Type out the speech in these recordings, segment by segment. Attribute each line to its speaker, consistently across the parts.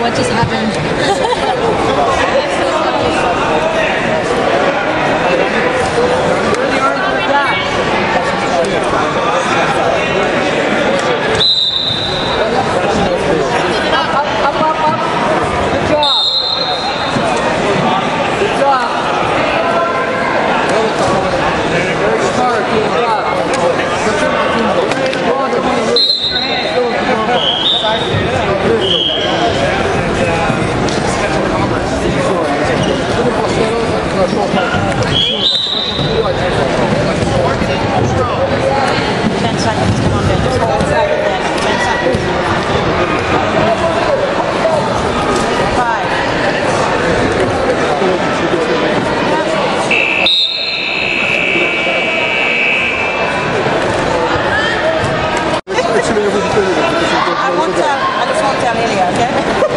Speaker 1: what just happened?
Speaker 2: I just won't tell Ilya, okay?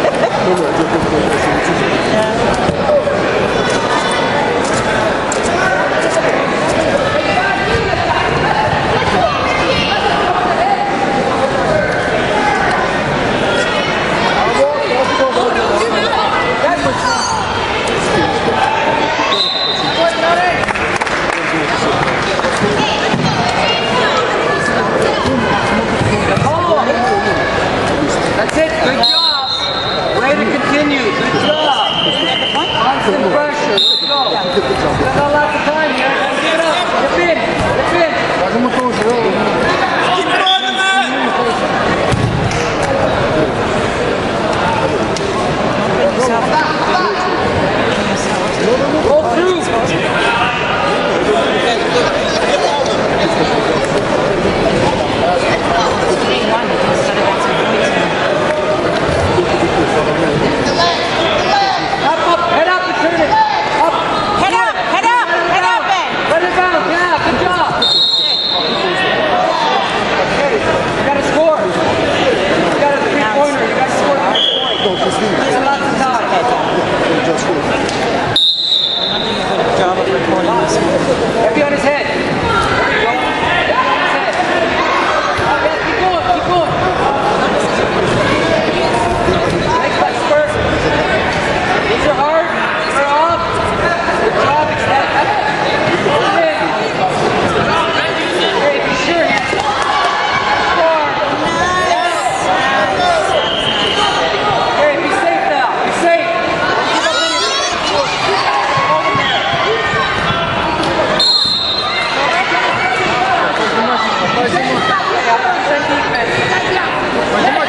Speaker 3: That's it. Good job. Way to continue. Good job. Constant pressure. Let's go. Got lots of time here. Get up. Get in. Get in. Roll through. Heavy on his head. Keep going, keep going. Nice left spurt. These are hard. These are off. Good job, extend. Okay, be sure. Okay, be safe now. Be safe. Defense.